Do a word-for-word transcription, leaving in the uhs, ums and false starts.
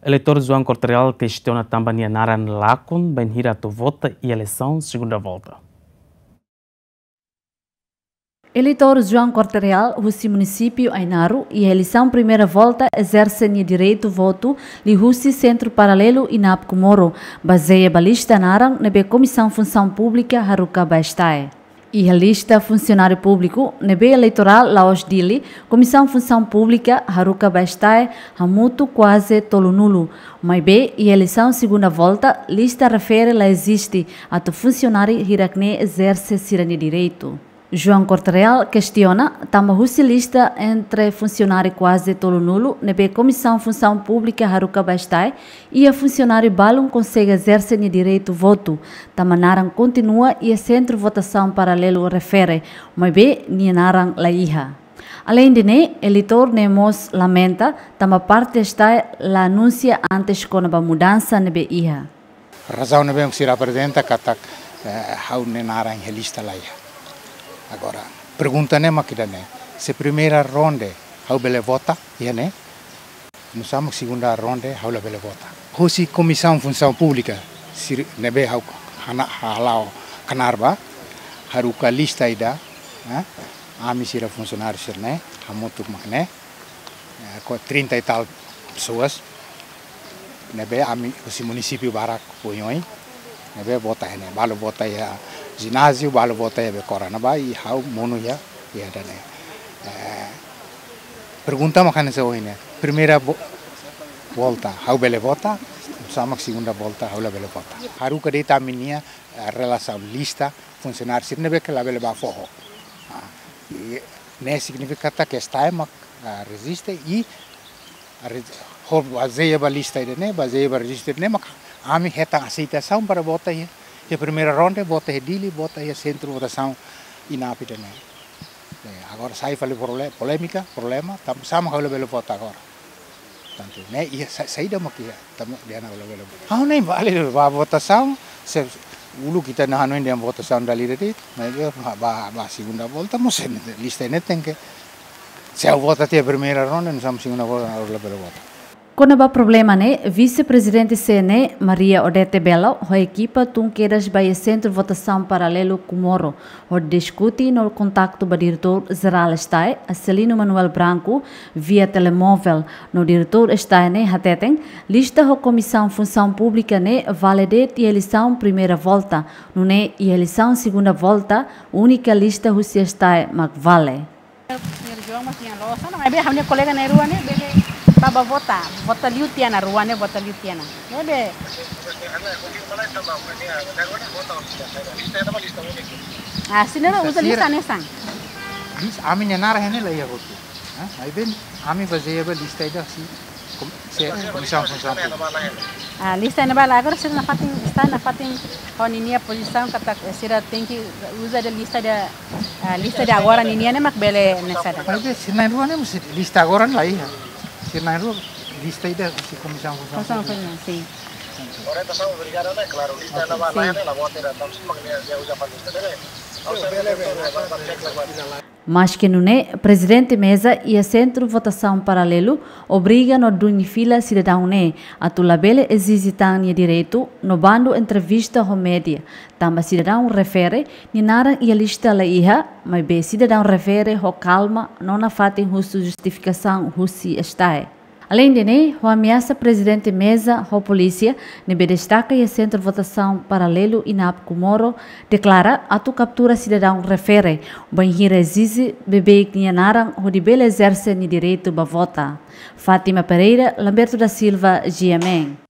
Eleitor João Cortreal questiona também Naran Lacon, Benhira to vota e eleição segunda volta. Eleitor João Cortreal, Russi município Ainaru, e a eleição primeira volta exercem direito voto li Russi Centro Paralelo Inap Kumoro, baseia balista Naran nebe Comissão Função Pública Haruka Baestae. E a lista funcionário público, nebe eleitoral Laos Dili, Comissão Função Pública Haruka Baestae, Hamutu quase tolunulo. Mas bem, e eleição segunda volta, lista refere lá existe a to funcionário hirakne exerce sirani direito. João Cortreal questiona, tama lista entre funcionário quase tolunulo, nebe Comissão Função Pública Haruka Baestae e a funcionário balum consegue exercer o direito voto. Tama naran continua e a centro votação paralelo refere, mas bem, ni naran la iha. Além de ne, eleitor nemos lamenta, tama parte está la anuncia antes com a mudança nebe iha. Razão nebe se apresenta katak hau ne naran lista la iha. Agora, pergunta né makida né, se primeira ronda how bele vota, ya né? Nós estamos segunda ronda how la bele vota. Hosi Comissão Função Pública, se nebe how hana halau kanarba, haruka lista ida, né? Ami sira funcionário sir né, hamutuk makne, com trinta e tal pessoas, nebe ami hosi município barak poioi, nebe vota né, balu vota ya. Ginásio, balu vota ya bekorana ba e how mono ya ya dane. Pergunta makan se hoje né. Primeira volta how bele vota, sama segunda volta how la bele vota. Haru que dita minia relação lista funcionário sirne be que la bele ba forro. E né significa que está mak resiste e a baseia ba lista ide né, baseia ba resiste né mak ami heta aceitação para vota ya. E a primeira ronda, vota é Dili, vota é centro de votação Inap também. Agora sai falei polêmica, problema, estamos sama com o belo voto agora. Tanto, né? E sai da maquia, estamos diana com o belo. Ah, nem vale a votação, se o lu kita na hanuin dia votação dali dali, mas ba ba segunda volta, mas lista net tem que se a vota tem a primeira ronda, não somos segunda volta o belo voto. Quando há problema, né, vice-presidente C N E, Maria Odete Belo, a equipa tunqueiras vai ao centro de votação paralelo Kumoro, onde discute no contato com o diretor-geral está, Celino Manuel Branco, via telemóvel, no diretor está, né, Hateten, lista a comissão função pública, né, validade e eleição primeira volta, no né, e eleição segunda volta, única lista Rússia está, mas vale. Baba vota, vota liu tiana, ruane vota liu tiana. Nebe. Ah, sinera usa lista nesang. List, ami nenara hene la ya hotu. Ah, iben ami baseia ba lista ida si se comissão função. Ah, lista na bala agora sira na fatin, está na fatin com ninia posição kata sira tem que usa da lista da lista de agora ninia ne mak bele nessa. Mas se na ruane lista agora lá ia. Na rua, lista aí da comissão função. Sim. Orientação obrigada, né? Claro, lista na bala, né? La vota era tão simples que já usa para lista, né? Mas que não é, presidente mesa e a centro votação paralelo obriga no dunho fila cidadão né a tu labele exige tanya direito no bando entrevista ao média. Tamba cidadão refere ni nara e a lista la iha, mas be cidadão refere ho calma não na fatem justo justificação russi está. Além de né, o ameaça presidente mesa a polícia, nebe destaca e a centro de votação paralelo Inap Kumoro, declara a tu captura cidadão refere, o banheiro exige bebê que naran o de bela exerce ni direito ba vota. Fátima Pereira, Lamberto da Silva, G M N.